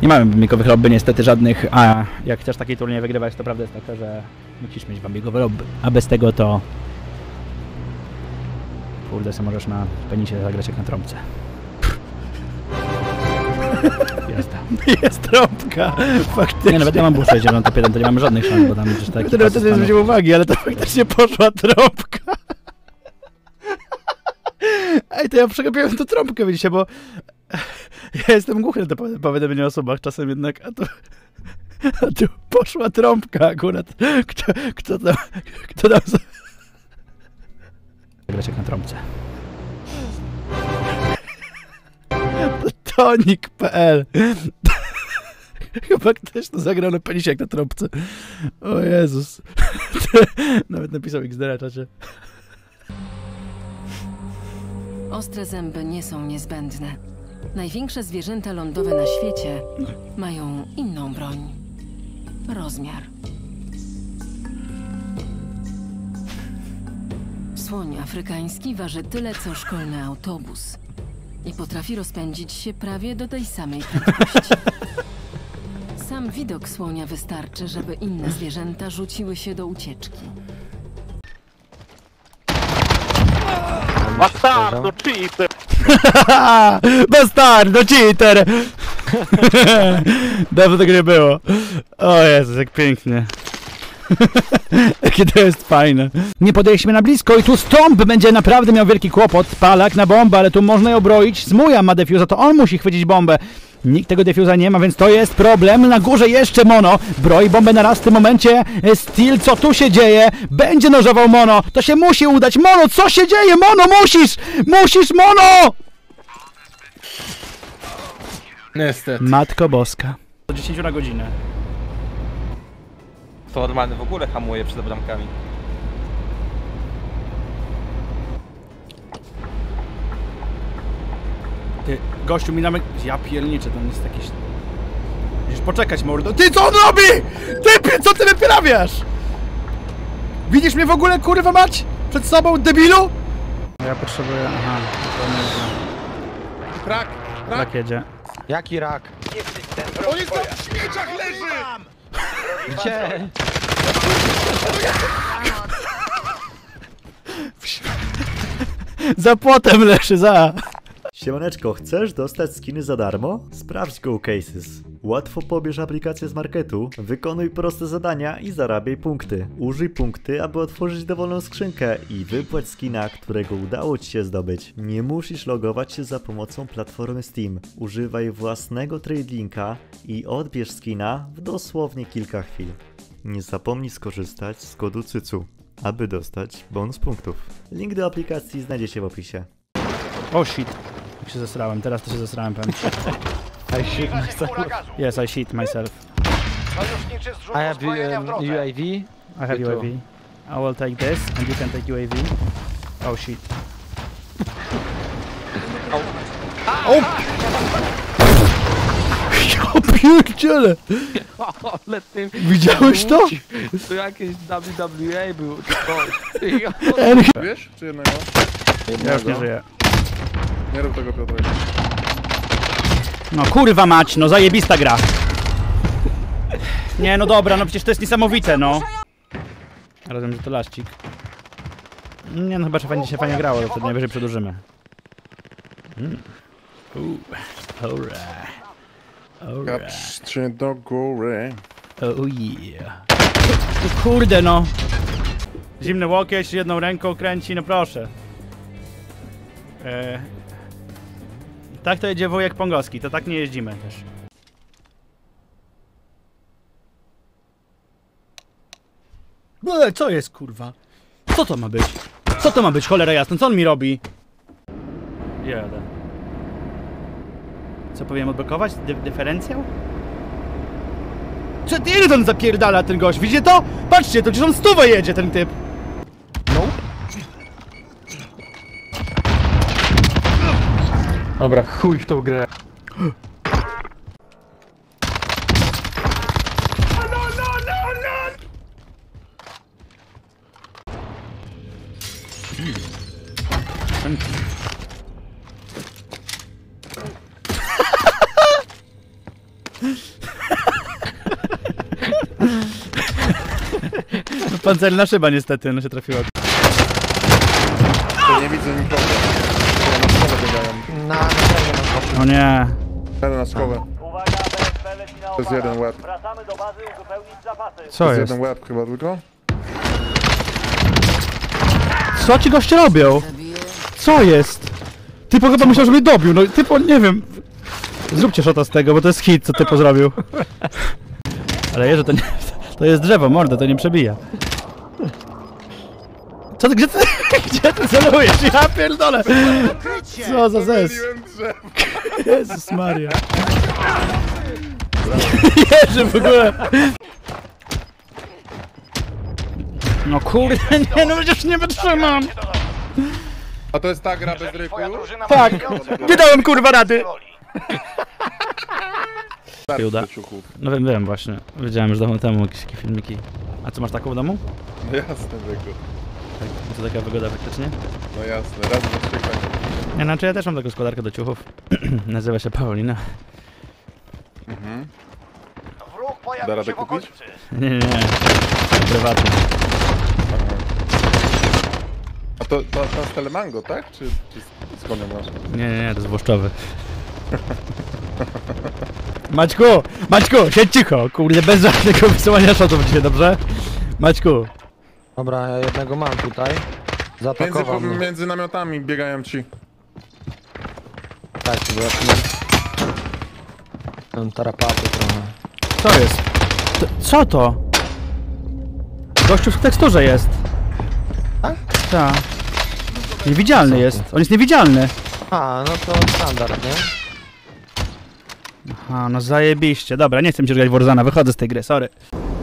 Nie mamy bambikowych lobby niestety żadnych, a jak chcesz takiej turniej wygrywać, to prawda jest taka, że musisz mieć bambikowe lobby, a bez tego to... Kurde, co możesz na penisie zagrać jak na trąbce. Jest trąbka! Faktycznie. Nie, nawet ja mam buszę, zielony top 1, to nie mamy żadnych szans, bo tam przecież tak... To nawet nie zwrócił uwagi, ale to faktycznie poszła trąbka. Ej, to ja przegapiłem tą trąbkę, widzicie, bo... Ja jestem głuchy na to powiadomienie o osobach czasem jednak, a tu poszła trąbka akurat. Kto tam... Grać jak na trąbce. Tonik.pl Chyba ktoś to zagrał na penisie jak na trąbce. O Jezus. Nawet napisał XD na czacie. Ostre zęby nie są niezbędne. Największe zwierzęta lądowe na świecie mają inną broń. Rozmiar. Słoń afrykański waży tyle, co szkolny autobus. I potrafi rozpędzić się prawie do tej samej prędkości. Sam widok słonia wystarczy, żeby inne zwierzęta rzuciły się do ucieczki. Bastardo, cheater! Bastardo, cheater! Dawno tego nie było. O Jezus, jak pięknie. Jakie to jest fajne. Nie podejdźmy na blisko i tu Stomp będzie naprawdę miał wielki kłopot. Palak na bombę, ale tu można ją obroić. Zmuja ma defuza, to on musi chwycić bombę. Nikt tego defuza nie ma, więc to jest problem. Na górze jeszcze Mono. Broi bombę na raz w tym momencie. Steel, co tu się dzieje? Będzie nożował Mono. To się musi udać. Mono, co się dzieje? Mono, musisz! Musisz, Mono! Niestety. Matko Boska. Do 10 na godzinę. To normalny w ogóle hamuje przed bramkami. Ty, gościu mi na ja pierniczę, tam jest jakiś... Musisz poczekać, mordo. Ty, co on robi? Ty, co ty wyprawiasz? Widzisz mnie w ogóle, kurwa mać? Przed sobą, debilu? Ja potrzebuję... Aha, to nie Rak! rak jedzie. Jaki rak? On jest tam w śmieciach leży! Gdzie? Za płotem leży, za... Siemaneczko, chcesz dostać skiny za darmo? Sprawdź GoCases. Łatwo pobierz aplikację z marketu, wykonuj proste zadania i zarabiaj punkty. Użyj punkty, aby otworzyć dowolną skrzynkę i wypłać skina, którego udało Ci się zdobyć. Nie musisz logować się za pomocą platformy Steam. Używaj własnego trade linka i odbierz skina w dosłownie kilka chwil. Nie zapomnij skorzystać z kodu CYCU, aby dostać bonus punktów. Link do aplikacji znajdziecie w opisie. O shit. Jak się zesrałem, teraz to się zesrałem, powiem. I shit myself. Yes, I shit myself. I have UAV. I have UAV. I will take this, and you can take UAV. Oh shit. O! Ja pierdzielę! Widziałeś to? To jakieś WWE był. Wiesz? Czy jednego? Ja już nie żyję. Nie rób tego, Piotrek. No kurwa mać, no zajebista gra. Nie, no dobra, no przecież to jest niesamowite, no. Rozumiem, że to laścik. Nie, no chyba, że będzie się fajnie grało, to wtedy najwyżej przedłużymy. Alright. Kapszcie do góry. Oh yeah. No kurde, no. Zimny łokieć, jedną ręką kręci, no proszę. Tak to jedzie wujek Pongowski, to tak nie jeździmy też. Co jest, kurwa? Co to ma być? Co to ma być, cholera jasna? Co on mi robi? Jadę. Co powinien odblokować? Dyferencjał? Co, ile to on zapierdala, ten gość? Widzicie to? Patrzcie, to przecież on 100 jedzie, ten typ. Dobra, chuj w tą grę. No, pancerna szyba niestety, no się trafiła. To nie widzę nikogo. Ja na szkołę biegają. Na pewno mam kopię. O nie. Jadę na szkołę. To jest jeden łeb. Co To jest jest? jeden łeb chyba tylko. Co ci goście robią? Co jest? Typo chyba myślał, że mnie dobił, no typo nie wiem. Zróbcie szota z tego, bo to jest hit, co typo zrobił. Ale Jerzy, to nie... To jest drzewo, mordo, to nie przebija. Co ty, gdzie ty celujesz? Ja pierdolę! Co za zes? Pomyliłem drzewo. Jezus Maria. Jerzy w ogóle. No kurde, nie, no przecież nie wytrzymam. A to jest ta gra bez ryku? Tak, nie dałem kurwa rady. Uda. Do ciuchów. No wiem właśnie. Wiedziałem już dawno temu jakieś takie filmiki. A co, masz taką w domu? No jasne, ryku. Tak, to taka wygoda faktycznie? No jasne, raz na trzech. Nie, znaczy ja też mam taką składarkę do ciuchów. Nazywa się Paulina. Mhm. Da radę kupić? Nie. Prywatnie. Aha. A to z Telemango, tak? Czy skąd ją masz? Nie, to jest włoszczowy. Maćku, siedź cicho, kurde, bez żadnego wysyłania shotów dzisiaj, dobrze? Maćku. Dobra, ja jednego mam tutaj. Zaatakował mnie. Między namiotami biegają ci. Tak, bo ja tu mam tarapaty trochę. Co jest? Co to? Gościu w teksturze jest. Tak? Tak. Niewidzialny jest. On jest niewidzialny. A, no to standard, nie? Aha, no zajebiście. Dobra, nie chcę mi się grać w Warzona, wychodzę z tej gry, sorry.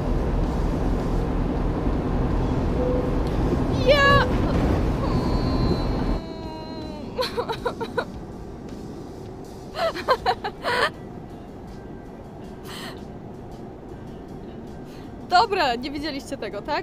Dobra, nie widzieliście tego, tak?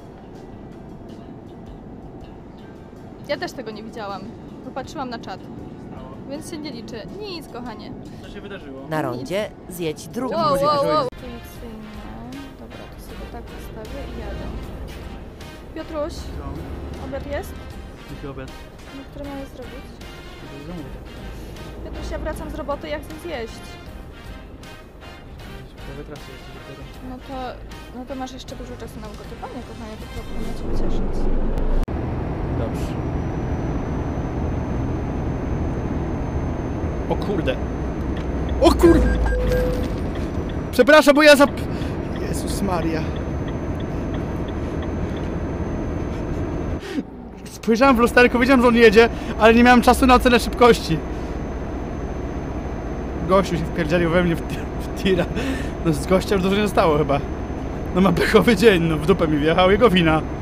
Ja też tego nie widziałam. Popatrzyłam na czat. Więc się nie liczy. Nic, kochanie. Co się wydarzyło? Na rondzie zjedź drugą. Wow. Intuicyjnie. Dobra, to sobie tak zostawię i jadę. Piotruś, obiad jest? Jaki obiad? No, który mamy zrobić? Piotruś, ja wracam z roboty, ja chcę zjeść. No to masz jeszcze dużo czasu na ugotowanie, kochanie, to powinno cię ucieszyć. Dobrze. O kurde. O kurde! Przepraszam, bo ja Jezus Maria. Spojrzałem w lusterko, wiedziałem, że on jedzie, ale nie miałem czasu na ocenę szybkości. Gościu się wpierdzielił we mnie w tira. No z gościa już dużo nie zostało chyba. No ma pechowy dzień, no w dupę mi wjechał, jego wina.